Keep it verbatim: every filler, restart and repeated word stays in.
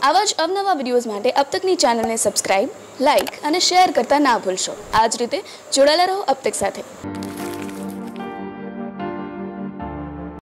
આવા જ અવનવા વિડીયોઝ માટે અબ તકની ચેનલને સબસ્ક્રાઇબ, લાઇક અને શેર કરતા ના ભૂલશો। આ જ રીતે જોડાયેલા રહો અબ તક સાથે।